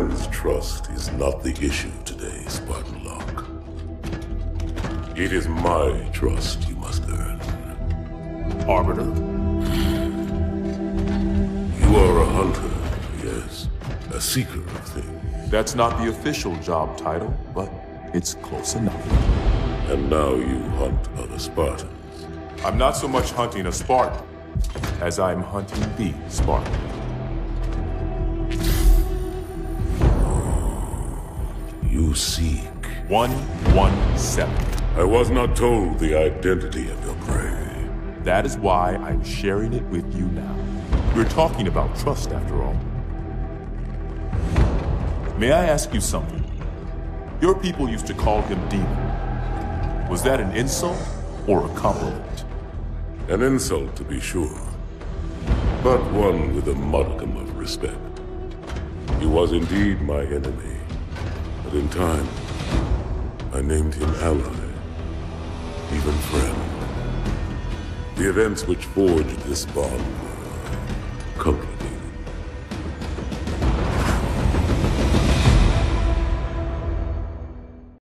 friend's trust is not the issue today, Spartan Locke. It is my trust you must earn. Arbiter? You are a hunter, yes. A seeker of things. That's not the official job title, but it's close enough. And now you hunt other Spartans. I'm not so much hunting a Spartan as I'm hunting the Spartan. You seek. 117. I was not told the identity of your prey. That is why I'm sharing it with you now. We're talking about trust, after all. May I ask you something? Your people used to call him Demon. Was that an insult or a compliment? An insult, to be sure, but one with a modicum of respect. He was indeed my enemy, but in time, I named him ally, even friend. The events which forged this bond were complicated.